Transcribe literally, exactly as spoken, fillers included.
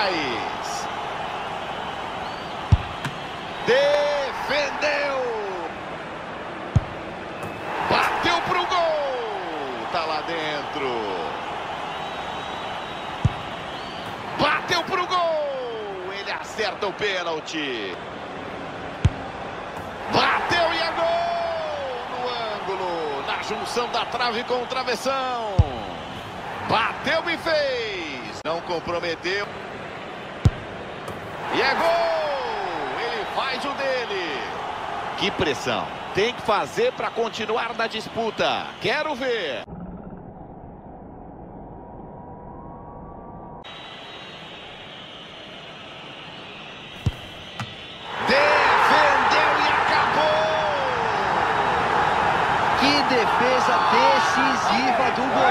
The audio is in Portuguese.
atrás. Defendeu. Bateu pro gol. Tá lá dentro. Bateu pro gol. Ele acerta o pênalti. Bateu e é gol. No ângulo. Na junção da trave com o travessão. Bateu e fez. Não comprometeu. E é gol. Ele faz o dele. Que pressão. Tem que fazer para continuar na disputa. Quero ver. Defendeu e acabou. Que defesa decisiva do goleiro.